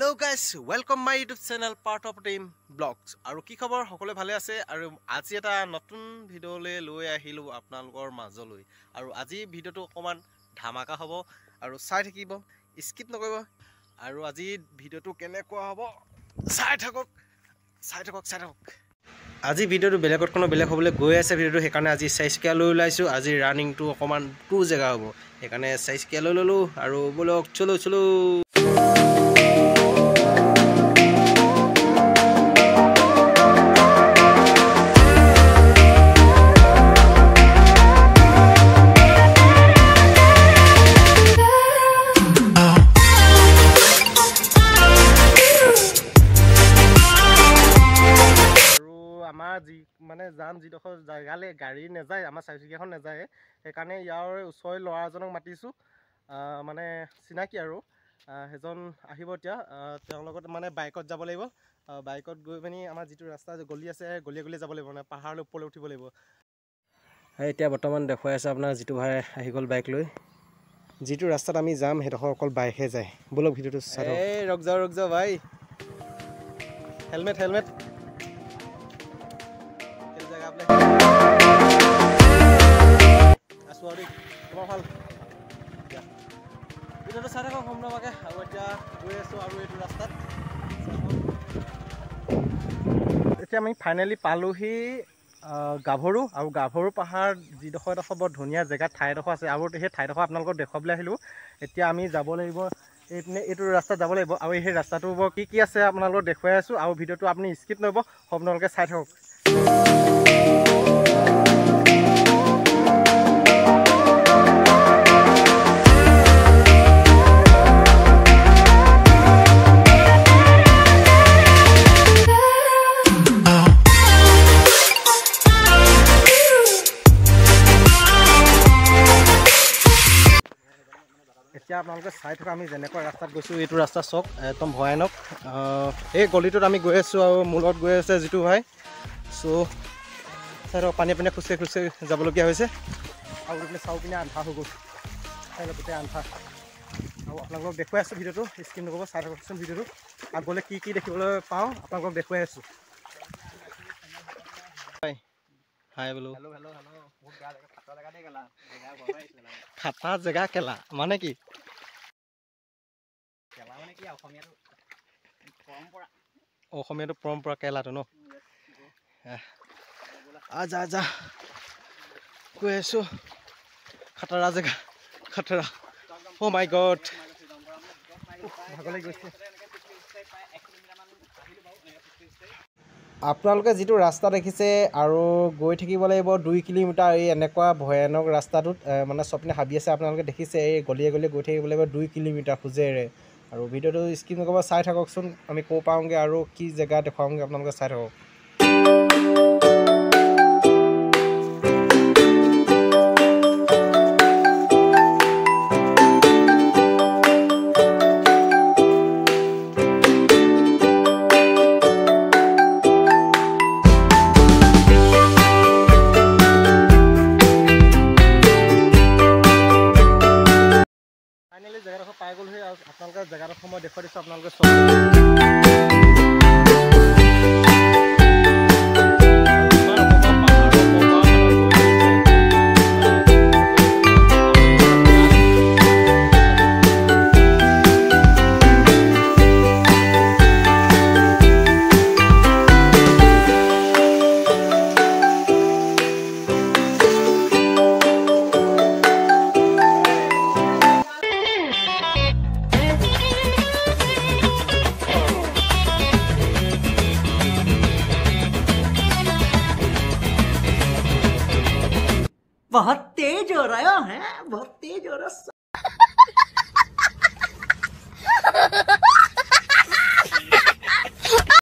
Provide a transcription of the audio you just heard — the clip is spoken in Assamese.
Hello guys, welcome my YouTube channel part of pratim vlogs. Aru ki khabar hokole bhale ase aru aji eta notun video le loi ahilu apnalogor majoloi. Aru aji video to okoman dhamaka hobo aru sai thakibo skip nokoibo aru aji video to kenekwa hobo sai thakok. Aji video to belekot kono belek hobole goi ase video to hekane aji size scale loi laisu aji running to okoman tu jega hobo hekane size scale loi lolu aru bolok cholo মানে জাম যিডোখৰ জাগালে গাড়ী নেযায় আমাৰ চাৰিচকীয়াখন নেযায় সেইকাৰণে ইয়াৰ ওচৰৰ ল'ৰাজনক মাতিছো মানে চিনাকি আৰু হেজন আহিব এতিয়া তেওঁৰ লগত মানে বাইকত যাব লাগিব বাইকত গৈ পিনি আমাৰ যিটো ৰাস্তা গলি আছে গলিয়ে যাব লাগিব মানে পাহাৰৰ ওপৰলৈ উঠিব লাগিব এতিয়া বৰ্তমান দেখুৱাই আছে আপোনাৰ যিটো ভাই আহি গ'ল বাইক লৈ যিটো ৰাস্তাত আমি যাম সেইডোখৰ অকল বাইকহে যায় বলক ভিডিঅ'টো চাই এই ৰক যাও ভাই helmet Sorry, come on. Itu tuh sana kok home nampaknya. Aku aja gue aru itu rastat. এতিয়া আমি ফাইনালি পালোহি গাভৰু আৰু গাভৰু পাহাৰ যিডোখৰ এটা বৰ ধুনীয়া জেগা ঠাইডোখৰ আছে আৰু সেই ঠাইডোখৰ আপোনালোকক দেখুৱাবলৈ আহিলোঁ এতিয়া আমি যাব লাগিব এইটো ৰাস্তাত যাব লাগিব আৰু সেই ৰাস্তাটোৰ বৰ কি আছে আপোনালোকক দেখুৱাই আছোঁ আৰু ভিডিঅ'টো আপুনি স্কিপ নকৰিব আপোনালোকে চাই থাকক এতিয়া আপোনালোকে চাই থকা আমি যেনেকুৱা ৰাস্তাত গৈছোঁ এইটো ৰাস্তা চক একদম ভয়ানক এই গলিটোত আমি গৈ আছোঁ আৰু মূলত গৈ আছে যিটো ভাই চ' চাই পানী খোজকাঢ়ি যাবলগীয়া হৈছে আৰু এইপিনে চাউ পিনে আন্ধা হৈ গ'ল চাই গোটেই আন্ধা আৰু আপোনালোকক দেখুৱাই আছোঁ ভিডিঅ'টো স্ক্ৰীন নকৰিব চাই থাককচোন ভিডিঅ'টো আৰু গ'লে কি দেখিবলৈ পাওঁ আপোনালোকক দেখুৱাই আছোঁ হাই বোলো খাটা জেগা কেলা মানে কি অসমীয়াটো পৰম্পৰা কেলাটো ন আজা গৈ আছোঁ খাটাৰা জেগা খাটাৰা অ' মাই গড ভাগলৈ গৈছে আপোনালোকে যিটো ৰাস্তা দেখিছে আৰু গৈ থাকিব লাগিব 2 কিলোমিটাৰ এই এনেকুৱা ভয়ানক ৰাস্তাটোত মানে চপিনে হাবি আছে আপোনালোকে দেখিছে এই গলিয়ে গৈ থাকিব লাগিব 2 কিলোমিটাৰ খোজেৰে আৰু ভিডিঅ'টো স্কিপ নকৰিব চাই থাককচোন আমি ক'ৰ পাওঁগৈ আৰু কি জেগা দেখুৱাওঁগৈ আপোনালোকে চাই থাকক জেগাডোখৰ পাই গ'লহি আৰু আপোনালোকে জেগাডোখৰ মই দেখুৱাই দিছোঁ আপোনালোকে চব बहुत तेज हो रहा है बहुत तेज हो रहा